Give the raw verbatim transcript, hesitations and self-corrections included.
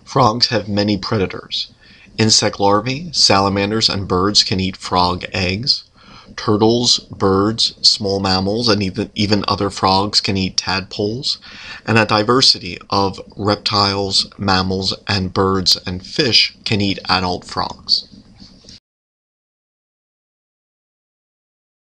Frogs have many predators. Insect larvae, salamanders, and birds can eat frog eggs. Turtles, birds, small mammals, and even, even other frogs can eat tadpoles. And a diversity of reptiles, mammals, and birds and fish can eat adult frogs.